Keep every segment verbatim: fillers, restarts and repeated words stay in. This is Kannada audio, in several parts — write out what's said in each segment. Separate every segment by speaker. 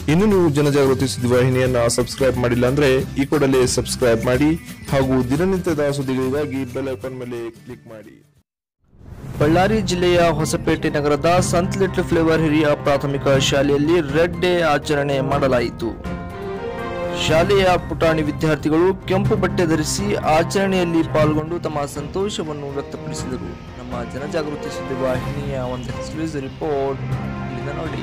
Speaker 1: ಇನ್ನು ನೀವು ಜನಜಾಗೃತಿ ಸುದ್ದಿವಾಹಿನಿಯನ್ನ ಸಬ್ಸ್ಕ್ರೈಬ್ ಮಾಡಿಲ್ಲ ಅಂದ್ರೆ ಈ ಕೂಡಲೇ ಸಬ್ಸ್ಕ್ರೈಬ್ ಮಾಡಿ ಹಾಗೂ ದಿನನಿತ್ಯದ ಸುದ್ದಿಗಳಿಗಾಗಿ ಬೆಲ್ ಐಕಾನ್ ಮೇಲೆ ಕ್ಲಿಕ್ ಮಾಡಿ.
Speaker 2: ಬಳ್ಳಾರಿ ಜಿಲ್ಲೆಯ ಹೊಸಪೇಟೆ ನಗರದ ಸಂತ್ ಲಿಟ್ಲ್ ಫ್ಲೇವರ್ ಹಿರಿಯ ಪ್ರಾಥಮಿಕ ಶಾಲೆಯಲ್ಲಿ ರೆಡ್ ಡೇ ಆಚರಣೆ ಮಾಡಲಾಯಿತು. ಶಾಲೆಯ ಪುಟಾಣಿ ವಿದ್ಯಾರ್ಥಿಗಳು ಕೆಂಪು ಬಟ್ಟೆ ಧರಿಸಿ ಆಚರಣೆಯಲ್ಲಿ ಪಾಲ್ಗೊಂಡು ತಮ್ಮ ಸಂತೋಷವನ್ನು ವ್ಯಕ್ತಪಡಿಸಿದರು. ನಮ್ಮ ಜನಜಾಗೃತಿ ಸುದ್ದಿವಾಹಿನಿಯ ಒಂದು ಎಕ್ಸ್ಕ್ಲೂಸಿವ್ ರಿಪೋರ್ಟ್ ಇಲ್ಲಿಂದ ನೋಡಿ.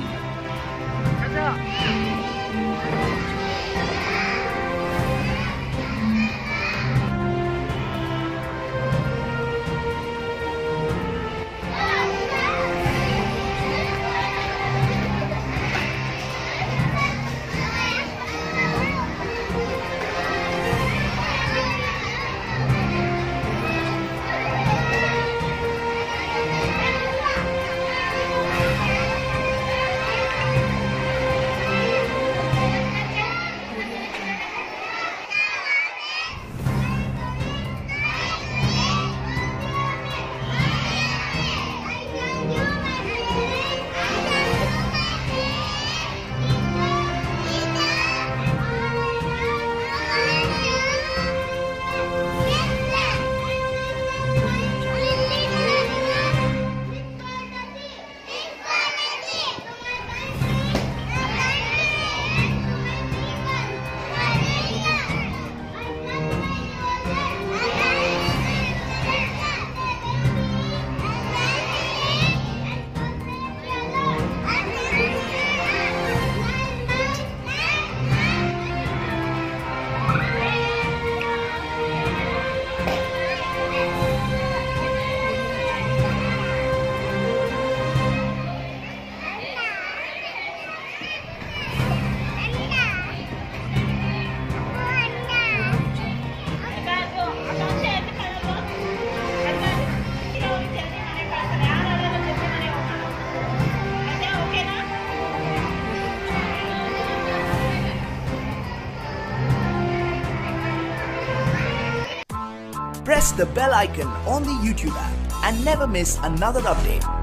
Speaker 3: Press the bell icon on the YouTube app and never miss another update.